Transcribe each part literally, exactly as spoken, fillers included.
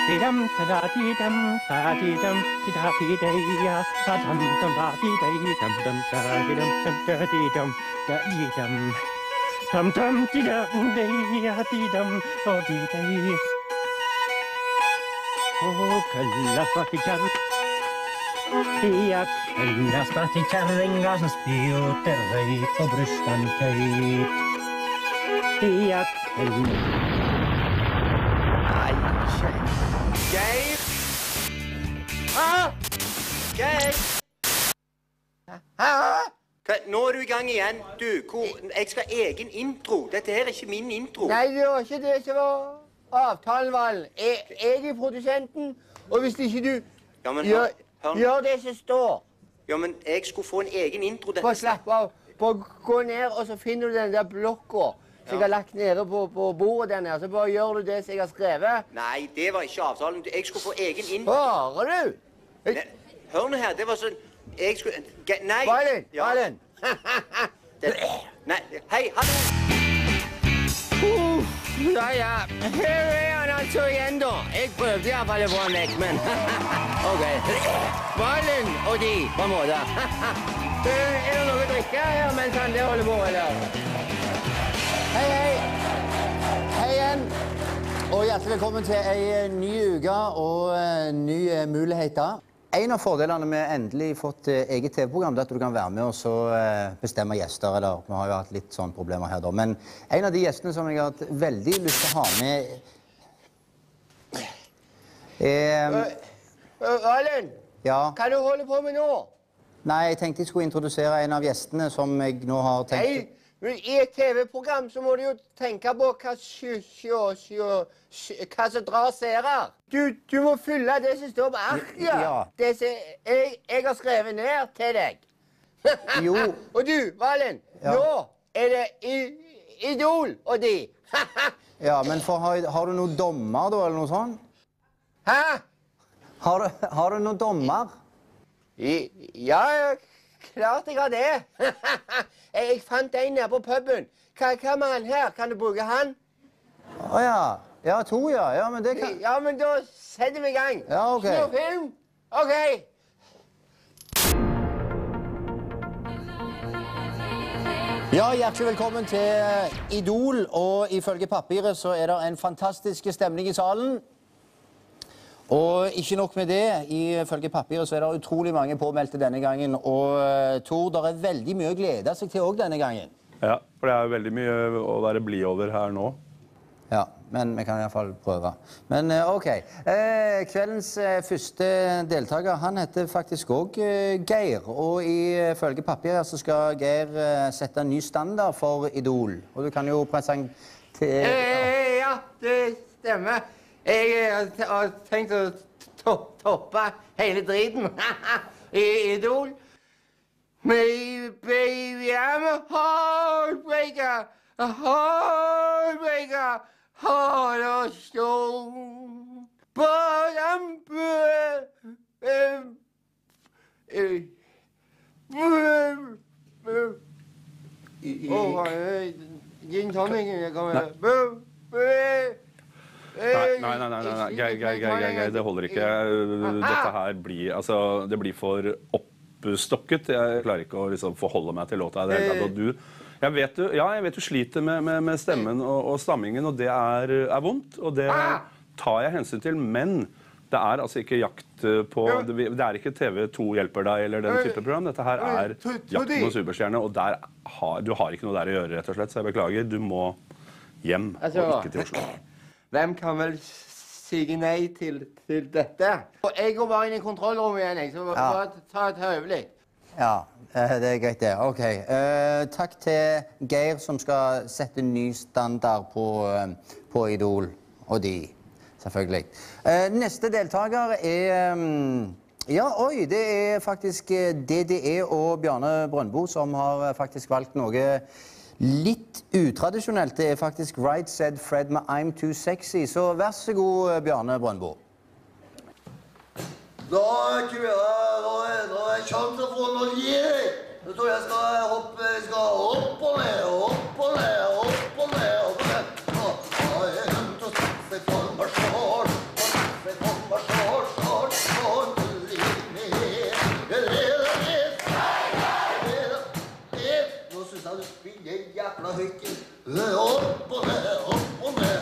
Tidam tada tidam ta tidam tida tidaya tam tam ta tidai tam tam ta tidam tam ta tidam ta tidam tam tam tidam deya tidam o tidai o kalla fatikar ja kalla fatikar som spioter deg på brystantøy ja kalla Geir! Hæ? Geir! Hæ? Nå er du i gang igjen. Du, hvor, jeg skal ha egen intro. Dette her er ikke min intro. Nei, det var ikke det som var avtalen, Valen. Jeg, jeg er produsenten, og hvis ikke du ja, men, gjør, hør, gjør det som står... Ja, men jeg skulle få en egen intro. Bare slapp av. Bare gå ned, og så finner du den der blokka. Så jeg har lagt nede på, på bordet der nede, så bare gjør du det som jeg har skrevet. Nei, det var ikke avtalen. Jeg skulle få egen intro. Hører du? Ne, hør nå her, det var sånn... Jeg skulle... Nei! Valen, ja. Valen! Nei, hei, hallo! Uh, ja, ja. Her er han altså igjen, da. Jeg prøvde i hvert fall å få han vekk, men... OK. Valen og de, på en måte. Er det noe å drikke her mens han der holder på, eller? Hei, hei. Hei igjen. Og hjertelig velkommen til en ny uke og nye muligheter. En av fordelene med endelig fått eget T V-program er at du kan være med og så bestemme gjester, eller vi har jo hatt litt sånne problemer her da. Men en av de gjestene som jeg har hatt veldig lyst til å ha med er... Valen, ja? Hva du holder på med nå? Nei, jeg tenkte jeg skulle introdusere en av gjestene som jeg nå har tenkt... Nei. Men i et T V-program så må du jo tenke på hva, sjø, sjø, sjø, hva som drar seere. Du, du må fylle det som står på arket. Ja. Det som jeg, jeg har skrevet ned til deg. Jo. Og du, Valen, ja. Nå er det i, Idol og de. Ja, men for, har, har du noen dommer da, eller noe sånt? Hæ? Har du, har du noen dommer? I, ja, klart jeg har det. Jeg fant en nede på puben. Hva, hva med han her? Kan du bruke han? Å ja. Ja, to, ja. Ja, men det kan... Ja, men da setter vi i gang. Ja, OK. Snurrfilm. OK. Ja, hjertelig velkommen til Idol. Og ifølge papiret så er det en fantastisk stemning i salen. Og ikke nok med det, ifølge papiret så er det utrolig mange påmeldte denne gangen. Og Tor, det er veldig mye å glede seg til også denne gangen. Ja, for det er jo veldig mye å være blid over her nå. Ja, men vi kan i hvert fall prøve. Men OK. Eh, kveldens eh, første deltaker, han heter faktisk også eh, Geir. Og ifølge papiret så skal Geir eh, sette en ny standard for Idol. Og du kan jo presentere... Eh, ja, det stemmer. Jeg har tenkt å to toppe hele driten i Idol. Baby, I'm a heartbreaker, a heartbreaker, heart of stone. But I'm... Åh, gin tonic, jeg kommer... Nei, nei, nei, nei, nei. Geir, Geir, Geir, Geir, det holder ikke. Dette her blir, altså, det blir for oppstokket. Jeg klarer ikke å liksom forholde meg til låta. Det er, du, jeg vet du, ja, jeg vet du sliter med, med, med stemmen og, og stammingen, og det er, er vondt, og det tar jeg hensyn til, men det er altså ikke jakt på, det, det er ikke T V to hjelper deg, eller den type program. Dette her er jakten på superstjerne, og der har, du har ikke noe der å gjøre, rett og slett, så jeg beklager, du må hjem, og ikke til Oslo. Hvem kan vel si nei til, til dette? Jeg går bare inn i kontrollrommet igjen, jeg, så bare ja. Ta et høvelig. Ja, det er greit det. OK. Uh, takk til Geir som skal sette en ny standard på, uh, på Idol og de, selvfølgelig. Uh, neste deltaker er... Um, ja, oi, det er faktisk D D E og Bjarne Brøndbo som har faktisk valgt noe litt utradisjonelt. Det er faktisk Right Said Fred med I'm Too Sexy. Så vær så god, Bjarne Brøndbo. Da er ikke vi her, da er det sjanse for å gi deg. Jeg tror jeg skal hoppe, jeg skal opp og ned, opp og ned, opp og ned, opp og ned. Da er jeg nødt til å sette for meg selv, og sette Opp og ned, opp og ned.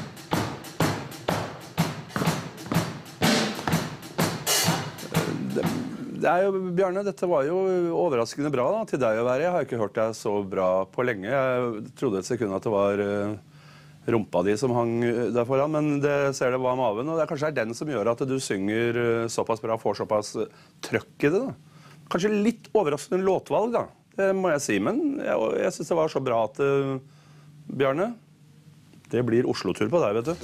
Det er jo, Bjarne, dette var jo overraskende bra da, til deg å være. Jeg har ikke hørt deg så bra på lenge. Jeg trodde et sekund at det var uh, rumpa di som hang der foran, men det ser det var maven, og det er kanskje er den som gjør at du synger uh, såpass bra, får såpass uh, trøkk i det da. Kanskje litt overraskende låtvalg da, det må jeg si, men jeg, jeg synes det var så bra at, uh, Bjarne, det blir Oslo-tur på deg, vet du.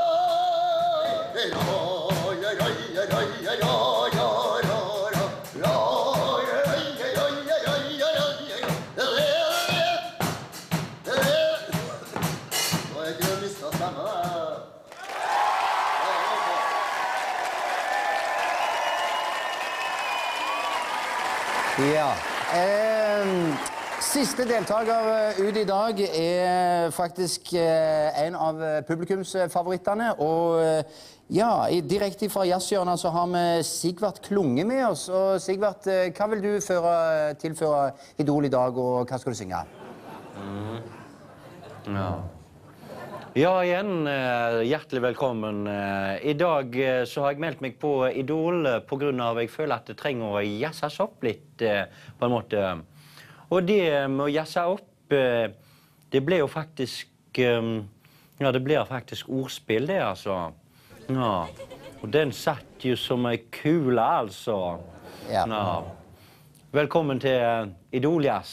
Ja. Eh, siste deltaker ut i dag er faktisk eh, en av publikumsfavorittene. Og eh, ja, i, direkte fra jazzhjørnet så har vi Sigvart Klunge med oss. Og Sigvart, eh, hva vil du føre, tilføre Idol i dag, og hva skal du synge? Mm. Ja. Ja, igjen, hjertelig velkommen. I dag så har jeg meldt meg på Idol på grunn av jeg føler at det trenger å jazzes opp litt, på en måte. Og det med å jazze opp, det ble jo faktisk, ja, det ble faktisk ordspill det, altså. Ja, og den satt jo som en kule, altså. Ja. Ja. Velkommen til Idol-jazz.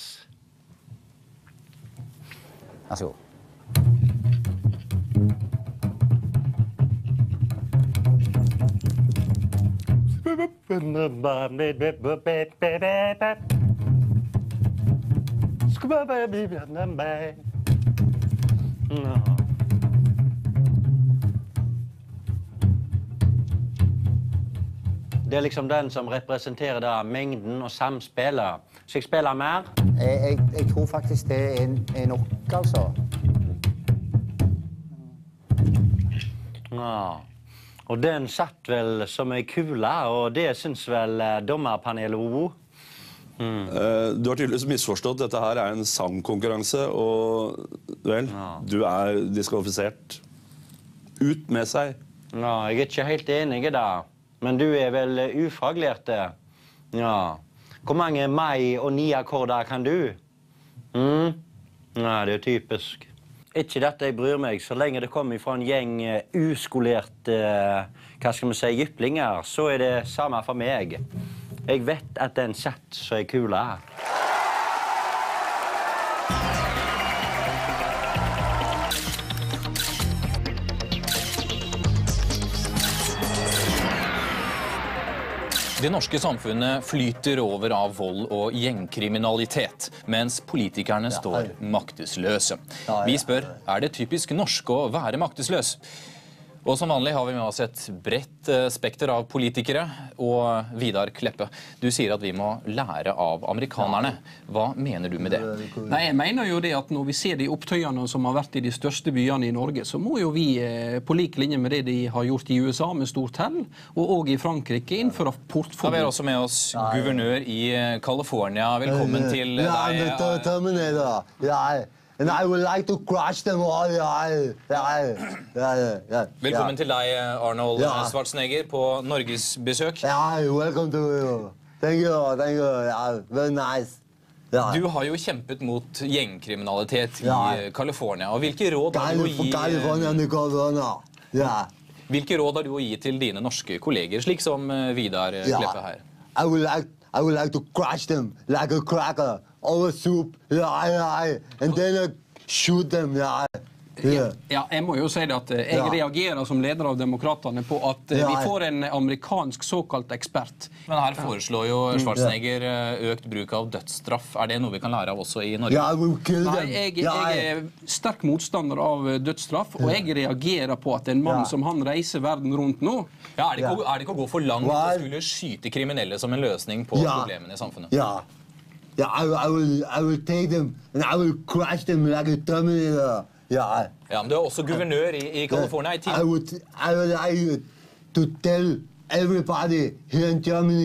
Vær så god. Det er liksom den som representerer da mengden og samspillet. Så jeg spiller mer. Jeg, jeg, jeg tror faktisk det er, er nok, altså. Ja. Og den satt vel som en kule, og det synes vel dommerpanelet Ovo. Mm. Uh, du har tydeligvis misforstått. Dette her er en sangkonkurranse, og vel, ja. Du er diskvalifisert. Ut med seg. Ja, jeg er ikke helt enig i det. Men du er vel ufaglærte. Ja. Hvor mange mai og ni akkorder kan du? Mm? Ja, det er typisk. Ikke dette jeg bryr meg, så lenge det kommer fra en gjeng uskolerte, hva skal vi si, jyplinger, så er det samme for meg. Jeg vet at den satt så er kule. Det norske samfunnet flyter over av vold og gjengkriminalitet, mens politikerne står maktesløse. Vi spør, er det typisk norsk å være maktesløs? Og som vanlig har vi med oss et bredt spekter av politikere, og Vidar Kleppe, du sier at vi må lære av amerikanerne. Hva mener du med det? Nei, jeg mener jo det at når vi ser de opptøyene som har vært i de største byene i Norge, så må jo vi på lik linje med det de har gjort i U S A med stort hell, og også i Frankrike innføre portforbud. Ja, vi har også med oss guvernør i California. Velkommen til deg. Ja, dette tar vi ned da. Ja, and I would like to crush them all. Ja, ja, ja, ja. Velkommen til deg, Arnold Schwarzenegger, på Norges besøk. Ja, welcome to you. Thank you, thank you. Ja, very nice. Ja. Du har jo kjempet mot gjengkriminalitet i California, og hvilke råd har du å gi... California, California. Ja. Hvilke råd har du å gi til dine norske kolleger, slik som Vidar Kleppe her? I would like, I would like to crush them like a cracker. Over soup, ja, ja, and then I shoot them, ja. Ja, ja, jeg må jo si det at jeg ja. reagerer som leder av demokraterne på at ja. vi får en amerikansk såkalt ekspert. Men her foreslår jo Schwarzenegger økt bruk av dødsstraff. Er det noe vi kan lære av også i Norge? Ja, Nei, jeg, jeg er sterk motstander av dødsstraff, og jeg reagerer på at en mann ja. som han reiser verden rundt nå... Ja, er det ikke, er det ikke å gå for langt å skulle skyte kriminelle som en løsning på ja. problemene i samfunnet? Ja. Yeah, I, I will, I will take them and I will crush them like a terminator. Yeah. Ja, men du er også guvernør i, i California. I would, I would like to tell everybody here in Germany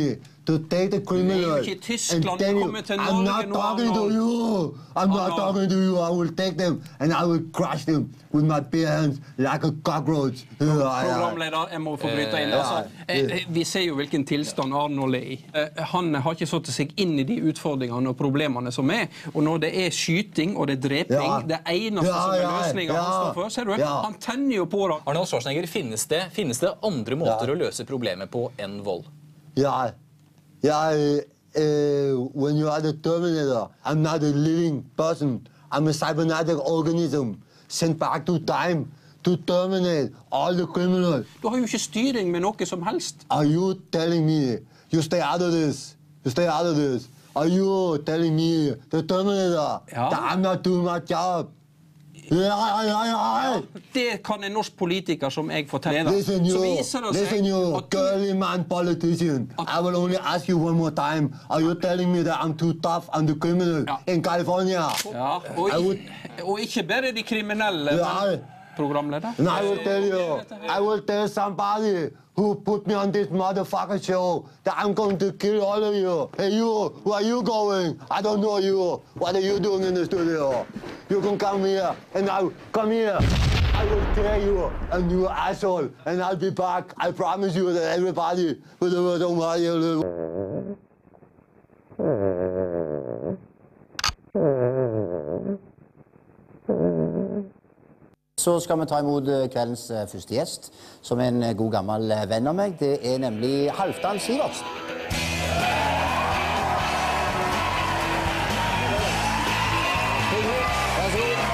to take the criminal. Det er jo ikke Tyskland, and tell du you, kommer til I'm Norge not nå, talking to Arnold. you. I'm not Arnold. talking to you. I will take them and I will crush them with my bare hands like a cockroach. Programleder, jeg må få bryte inn. Altså, eh, eh, vi ser jo hvilken tilstand Arnold er i. Eh, Han har ikke satt seg inn i de utfordringene og problemene som er. Og når det er skyting og det er dreping, Ja. det eneste Ja, som er ja, løsninga ja. han står for, ser du? Ja. Han tenner jo på det. Arnold Schwarzenegger, finnes det, finnes det andre måter å løse problemet på enn vold? Yeah, yeah. Uh, when you are the Terminator, I'm not a living person. I'm a cybernetic organism sent back to time to terminate all the criminals. Du har jo ikke styring med noe som helst. Are you telling me you stay out of this? You stay out of this? Are you telling me the Terminator Ja. that I'm not doing my job? Ja, ja, ja. Det kan en norsk politiker som jeg forteller. Listen, Så you, viser det seg listen, you at du- girly man politician. I will only ask you one more time. Are you telling me that I'm too tough on the criminal Ja. in California? Ja, og, I would, ikke, og ikke bare de kriminelle, Ja. men programleder. and I will tell you, I will tell somebody who put me on this motherfucking show that I'm going to kill all of you. Hey, you, where are you going? I don't know you. What are you doing in the studio? You can come here, and I'll come here. I will tear you a new asshole, and I'll be back. I promise you that everybody will do my little. Så skal vi ta imot eh, kveldens eh, første gjest, som er en eh, god gammel eh, venn av meg. Det er nemlig Halvdan Sivertsen. Vær så god.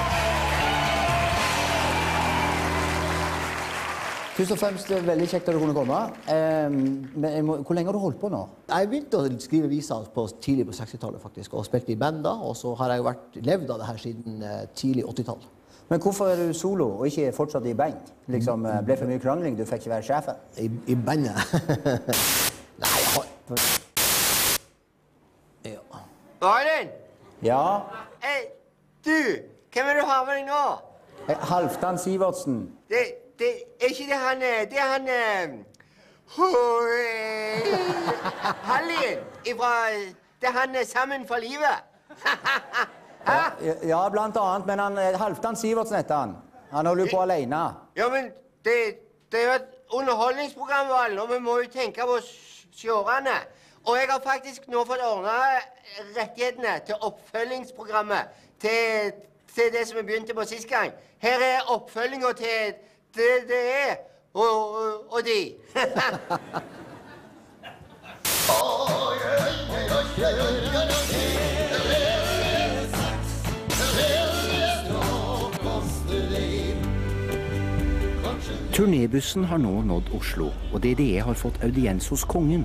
Først og fremst, det er veldig kjekt at du kunne komme. Eh, men jeg må, hvor lenge har du holdt på nå? Jeg begynte å skrive viser på tidlig på sekstitallet faktisk, og spilte i band da, og så har jeg vært, levd av det her siden eh, tidlig åttitall. Men hvorfor er du solo og ikke fortsatt i band? Liksom, eh, ble for mye krangling, du fikk ikke være sjefen? I, i bandet. Nei, jeg har... Ja. Malin! Ja, Eh, du! Hvem er det du har med deg nå? eh, Halvdan Sivertsen. Det, det er ikke det han eh, Det er han eh, ho- eh, Hallin ifra Det er han eh, Sammen for livet. Hæ? Ja, ja, blant annet, men han, eh, Halvdan Sivertsen heter han. Han holder jo på alene. Ja, men det, det er jo et underholdningsprogram, Valen, og vi må jo tenke på s- seerne. Og jeg har faktisk nå fått ordnet rettighetene til oppfølgingsprogrammet til, til det som vi begynte på sist gang. Her er oppfølginga til det det er, og, og, og de. Turnébussen har nå nådd Oslo, og D D E har fått audiens hos kongen.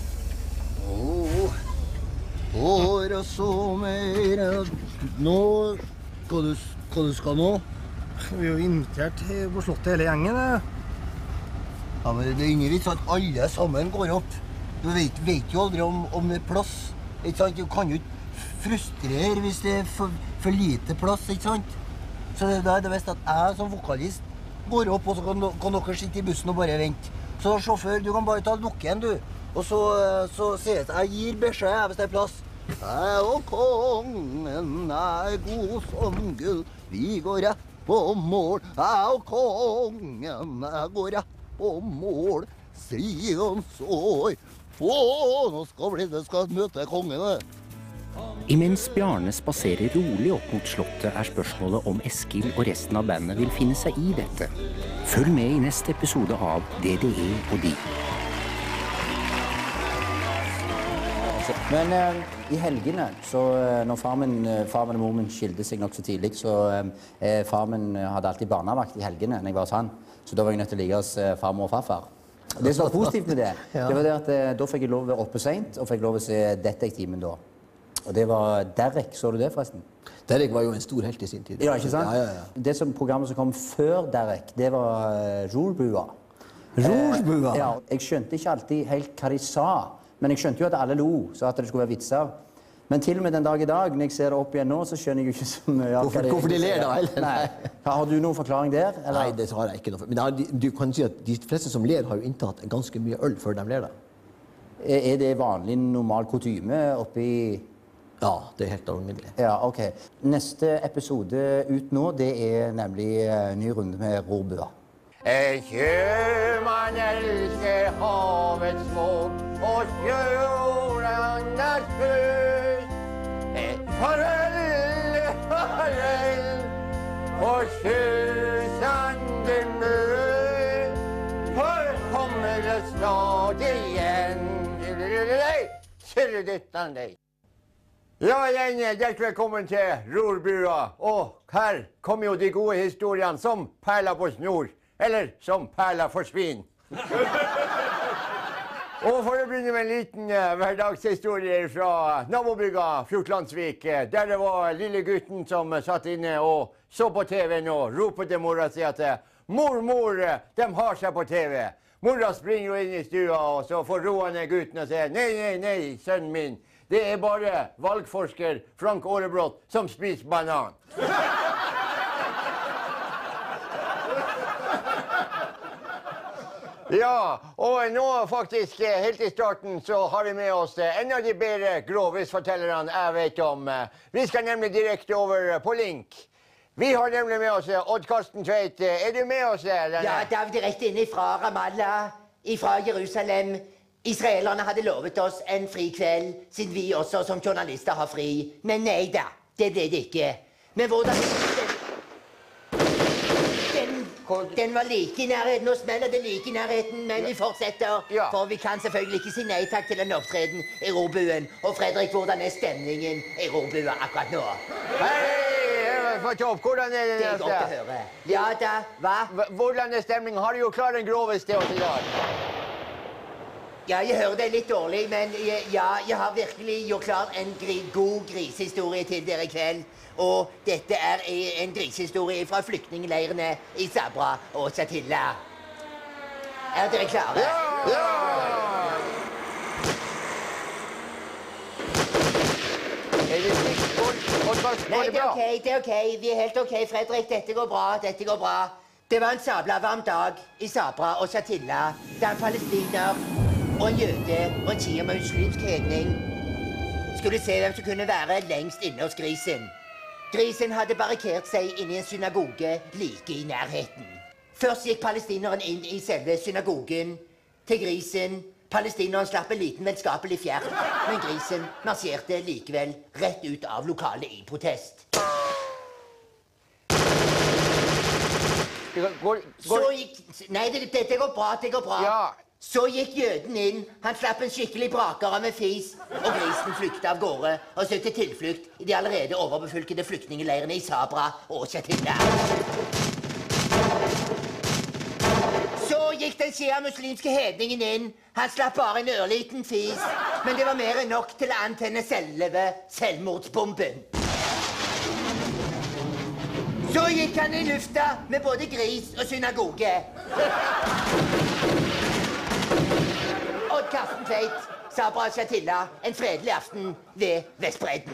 Året som er Nå Hva du, hva du skal nå? Vi er jo invitert på slottet hele gjengen. Det. Ja, men Det er ingen vits at alle sammen går opp. Du vet, vet jo aldri om, om det er plass. Ikke sant? Du kan jo ikke frustrere hvis det er for, for lite plass. Ikke sant? Så det, da er det best at jeg som vokalist går opp, og så kan, kan dere sitte i bussen og bare vente. Så sjåfør, du kan bare ta lukken, du. Og så, så sier jeg jeg gir beskjed hvis det er plass. Jeg og kongen er god som gull, vi går rett på mål. Jeg og kongen jeg går rett på mål, striden sår. Å, nå skal bli det skal møte kongen. det. Imens Bjarne spaserer rolig opp mot slottet, er spørsmålet om Eskil og resten av bandet vil finne seg i dette. Følg med i neste episode av D D E og de. Men eh, i helgene, så eh, når far min, eh, far min og mor min skilte seg nok så tidlig, så eh, far min hadde alltid barnevakt i helgene når jeg var hos han. Så da var jeg nødt til å ligge hos eh, farmor og farfar. Det som var positivt med det, Ja. det var det at eh, da fikk jeg lov å være oppe sent, og fikk lov å se Detektimen da. Og det var Derek, så du det forresten? Derek var jo en stor helt i sin tid. Ja, ikke sant? Ja, ja, ja. Det som programmet som kom før Derek, det var uh, Rulebua. Rulebua? Eh, ja, jeg skjønte ikke alltid helt hva de sa, men jeg skjønte jo at alle lo, så at det skulle være vitser. Men til og med den dag i dag, når jeg ser det opp igjen nå, så skjønner jeg jo ikke så mye av Hvorfor, hva det hvorfor de egentlig ler sier. da, eller? Nei. Har du noen forklaring der? Eller? Nei, det har jeg ikke noe for. Men det har, de- du kan si at de fleste som ler har jo inntatt ganske mye øl før de ler da. Er det vanlig normal kutyme oppi... Ja, det er helt alminnelig. Ja, ok. Neste episode ut nå, det er nemlig uh, ny runde med rorbua. Sjømann elsker havets våg, og sjøordanas pust. Farvel, farvel, og sjøsande mø, for kommer det snart igjen. Sørredyttan deg. Ja, igjen, hjertelig velkommen til rorbua. Og her kommer jo de gode historiene som perler på snor, eller som perler for svin. Og for å begynne med en liten uh, hverdagshistorie fra nabobygga Fjortlandsvik, uh, der det var lille gutten som uh, satt inne og så på T V-en og ropte til mora si at mor, mor, uh, de har seg på T V. Mora springer jo inn i stua, og så får roa ned gutten og sier nei, nei, nei, sønnen min. Det er bare valgforsker Frank Aarebrot som spiser banan. Ja, og nå faktisk helt i starten så har vi med oss en av de bedre grovisfortellerne jeg vet om. Vi skal nemlig direkte over på link. Vi har nemlig med oss Odd Karsten Tveit. Er du med oss? Eller? Ja, det er direkte inn fra Ramallah, fra Jerusalem. Israelerne hadde lovet oss en fri kveld, siden vi også som journalister har fri. Men nei da, det ble det ikke. Men hvordan... Den, den var like i nærheten, nå smeller det like i nærheten, men vi fortsetter. Ja. For vi kan selvfølgelig ikke si nei takk til en opptreden i rorbuen. Og Fredrik, hvordan er stemningen i rorbua akkurat nå? Hei, for topp, hvordan er det? Det er godt å høre. Ja da, hva? Hvordan er stemningen? Har du jo klart en grovis til oss i dag? Ja, jeg hører det litt dårlig, men jeg, ja, jeg har virkelig gjort klar en gri, god grisehistorie til dere i kveld. Og dette er en grisehistorie fra flyktningleirene i Sabra og Shatila. Er dere klare? Ja! Ja! Er det slik? Går Nei, det det er bra? ok, det er ok. Vi er helt ok, Fredrik. Dette går bra, dette går bra. Det var en sabla varm dag i Sabra og Shatila, der en palestiner og en jøde og en shia muslimsk hedning skulle se hvem som kunne være lengst inne hos grisen. Grisen hadde barrikert seg inne i en synagoge like i nærheten. Først gikk palestineren inn i selve synagogen til grisen. Palestineren slapp en liten vennskapelig fjert, men grisen marsjerte likevel rett ut av lokalet i protest. Går, går... Så gikk... Nei, det, dette går bra, det går bra. Ja. Så gikk jøden inn, han slapp en skikkelig braker av med fis, og grisen flyktet av gårde og søkte tilflukt i de allerede overbefolkede flyktningeleirene i Sabra og Shatila. Så gikk den shia-muslimske hedningen inn, han slapp bare en ørliten fis, men det var mer enn nok til å antenne selve selvmordsbomben. Så gikk han i lufta med både gris og synagoge. Odd Karsten Tveit, Sabra Shatila, en fredelig aften ved Vestbredden.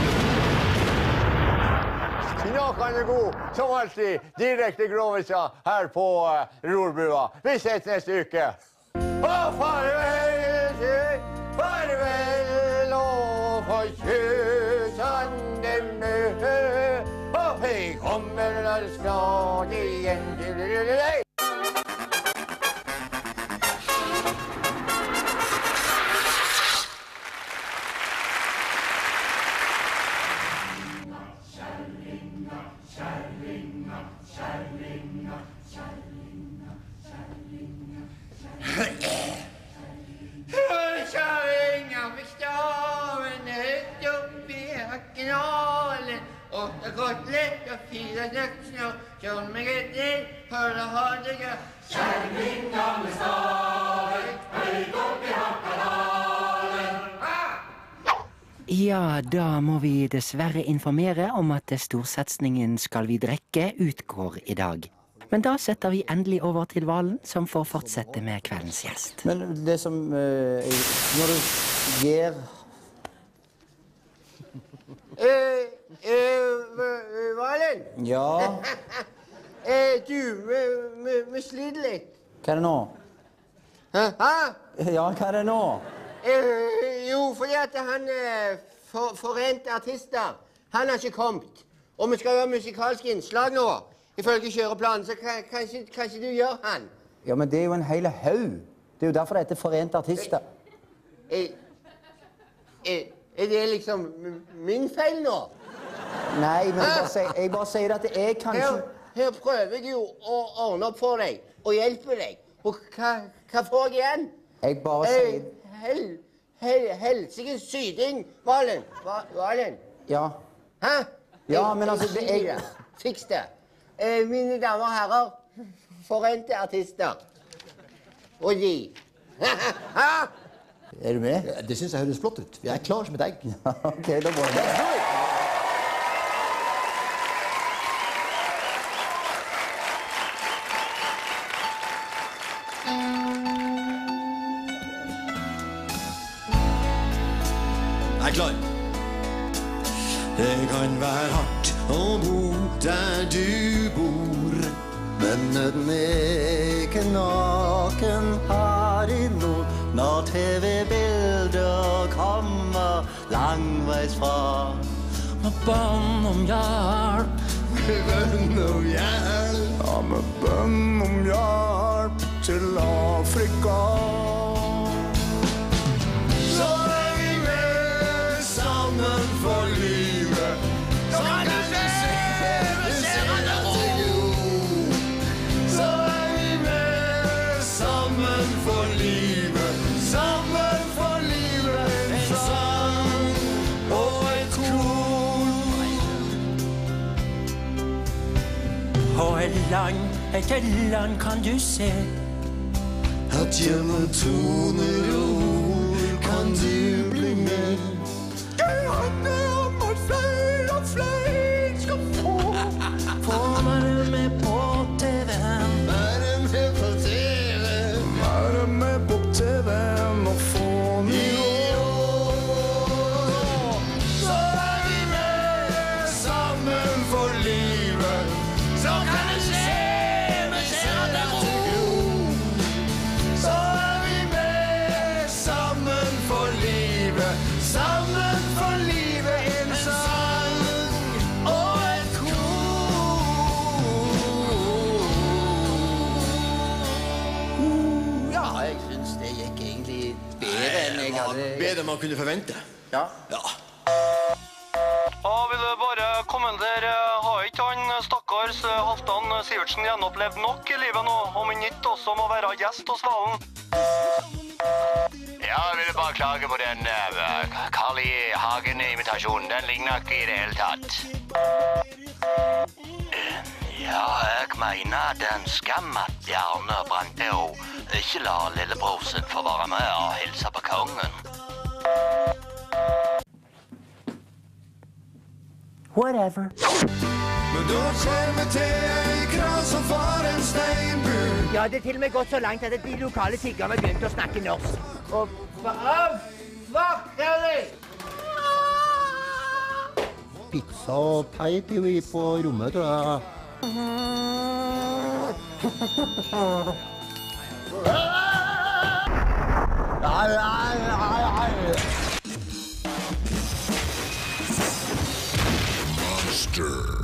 Knakende god, som alltid, direkte groviser her på uh, rorbua. Vi ses neste uke. Og farvel, farvel, og for kjøsande mø. Og vi kommer snart igjen til deg. Kjæringa fikk stavene høyt opp i kanalen. Åtte kotelett og fire nøksner, kjør meg etter for å ha det gøy. Kjæringa med staven høyt opp i kanalen. Ja, da må vi dessverre informere om at storsatsingen Skal vi drikke utgår i dag. Men da setter vi endelig over til Valen, som får fortsette med kveldens gjest. Men det som uh, når du gir Eh, eh, Valen? Ja? Eh, du, vi sliter litt. Hva er det nå? Hæ? Ja, hva er det nå? Eh, jo, fordi at han eh, for, Forente Artister, han har ikke kommet. Og vi skal gjøre musikalske innslag nå. Ifølge kjøreplanen, så kan, kanskje, kanskje du gjør han? Ja, men det er jo en hel haug. Det er jo derfor det heter Forente Artister. Er, er, er det liksom min feil nå? Nei, men jeg bare, sier, jeg bare sier at jeg kanskje... Her, her prøver jeg jo å ordne opp for deg, og hjelpe deg. Og hva, hva får jeg igjen? Jeg bare sier... Hel, hel, helsikes syding, Valen. Valen. Ja. Hæ? Ja, men altså... Det, jeg... Fiks det. Eh, mine damer og herrer, Forente Artister. Og de. Er du med? Det synes jeg høres flott ut. Jeg er klar som et egg. Ok, da må jeg. Jeg er klar. Det kan være hardt å bo der du bor, men nøden er ikke naken her i nord. Når T V-bilder kommer langveis fra. Med bønn om hjelp, med bønn om hjelp, ja, med bønn om hjelp til Afrika. Så er vi med sammen for livet. Så kan du se, vi ser at det er ro. Så er vi med sammen for livet. Sammen for livet. En sang og et kor. Og et land, et land kan du se. At gjennom toner og ord kan du bli med. Jeg handler om at flere og flere skal få. Få være med på T V-en. Være med på T V-en. Være med på T V-en og få nivå. Så er vi med sammen for livet. Så kan du se, vi ser at det er ro. Så er vi med sammen for livet. Sammen for livet, en sang og et kor. Ja, jeg synes det gikk egentlig bedre enn jeg hadde... Bedre man kunne forvente. Ja. Ja. Ja, vil du bare kommentere, har ikke han stakkars Halvdan Sivertsen gjenopplevd nok i livet nå, om han ikke også må være gjest hos Valen? Ja, jeg ville bare klage på den uh, Carl I. Hagen-invitasjonen. Den ligner ikke i det hele tatt. Ja, jeg mener den skam at Bjarne Brandeo ikke lar lillebror sin få være med og hilse på kongen. Whatever. Men da kommer til ei kran som far en steinbur. Ja, det er til og med gått så langt at de lokale tiggerne begynte å snakke norsk. Og av, svartelig! Pizza og teip er jo på rommet, tror jeg. Monster.